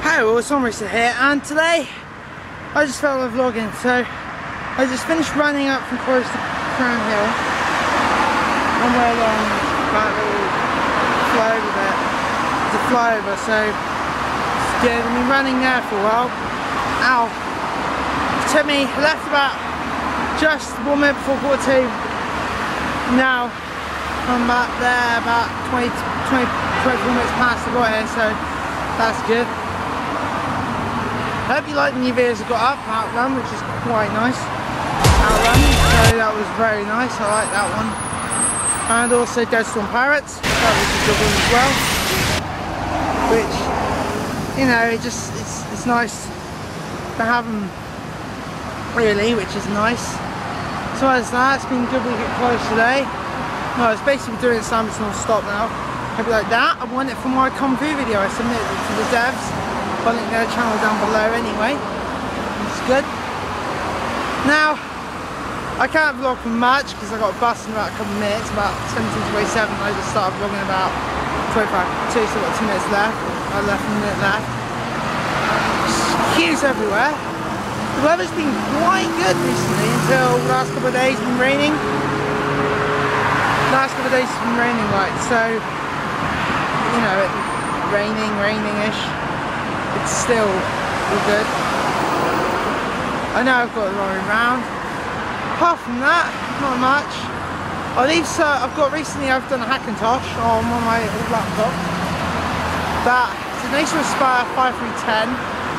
Hi all, it's almost here, and today I just felt like vlogging. So I just finished running up from Close to Crown Hill, and we're along that little flyover bit. It's a flyover, so it's good. I've been running there for a while. Ow! It took me, I left about just 1 minute before 2. Now I'm back there about 24 minutes past I got here, so that's good. I hope you like the new videos I got up, Outrun, which is quite nice. Outrun, so that was very nice, I like that one. And also Dead Storm Pirates, that was a good one as well. Which, you know, it's nice to have them, really, which is nice. So as that, it's been a good week at college today. No, it's basically doing some, it's non-stop now. Hope you like that. I won it from my Kung Fu video, I submitted it to the devs. I'll link their channel down below anyway. It's good. Now, I can't vlog for much because I got a bus in about a couple of minutes, about 17 to 27. I just started vlogging about 25 to, so I've got 2 minutes left. I left a minute left. Queues everywhere. The weather's been quite good recently until the last couple of days it's been raining. Last couple of days it's been raining, right? So, you know, raining-ish. It's still all good. I know I've got the wrong way round. Apart from that, not much. I've got recently, I've done a Hackintosh on one of my old laptops. It's an Acer Aspire 5310.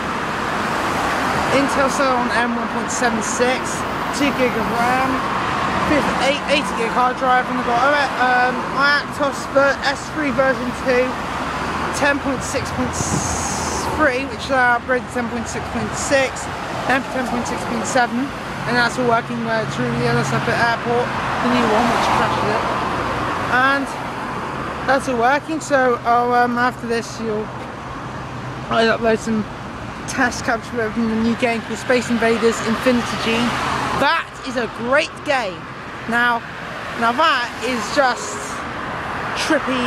Intel Celeron M1.76, 2 gig of RAM, 80 gig hard drive, and I've got iatkos S3 version 2, 10.6.3, which I upgraded to 10.6.6, then for 10.6.7, and that's all working through the other stuff at airport, the new one which crashed it, and that's all working. So I'll after this I'll upload some test capture from the new game called Space Invaders Infinity Gene. That is a great game. Now that is just trippy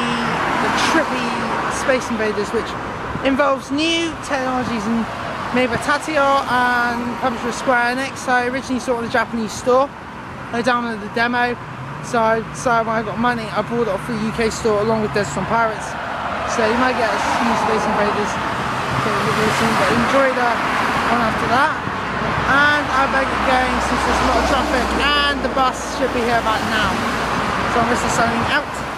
Space Invaders, which involves new technologies and made by Tatio and published by Square Enix. So I originally saw it on the Japanese store. I downloaded the demo, so when I got money I bought it off the UK store along with Dead Storm Pirates. So you might get a new Space Invaders soon, but enjoy the one after that. And I better get going since there's a lot of traffic and the bus should be here about now. So I'm just signing out.